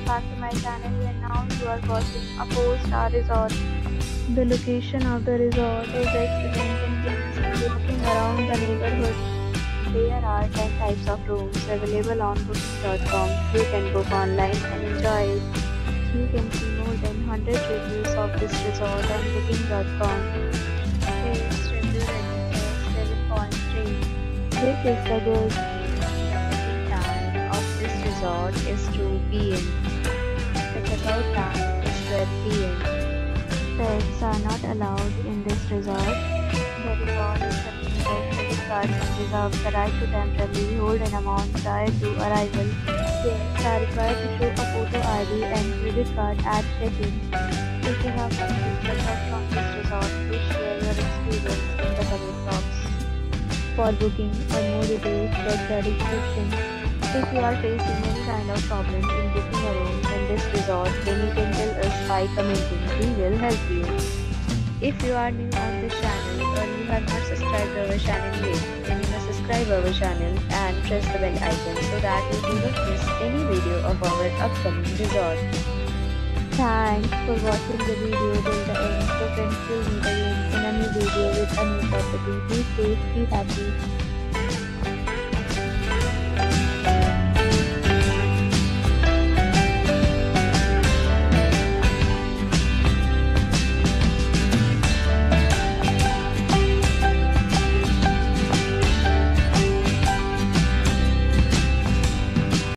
welcome back to my channel, and now you are watching a 4-star resort. The location of the resort is excellent and can see walking around the neighborhood. There are 10 types of rooms available on booking.com. You can book online and enjoy it. You can see more than 100 reviews of this resort on booking.com. Its review rating is 7.3. This is the good. The time of this resort is 2 p.m. The checkout time is 12 p.m. Pets are not allowed in this resort. The resort accepts credit cards and reserves the right to temporarily hold an amount prior to arrival. Guests are required to show a photo ID and credit card at check-in. If you have already checked out from this resort, please share your experience in the comment box. For booking or more details, check the description. If you are facing any kind of problem in booking a room in this resort, then you can tell us by commenting. We will help you. If you are new on this channel or you have not subscribed our channel yet, then you must subscribe our channel and press the bell icon so that you do not miss any video of our upcoming resort. Thanks for watching the video till the end. So friends, will meet again in a new video with a new property. Be safe, be happy.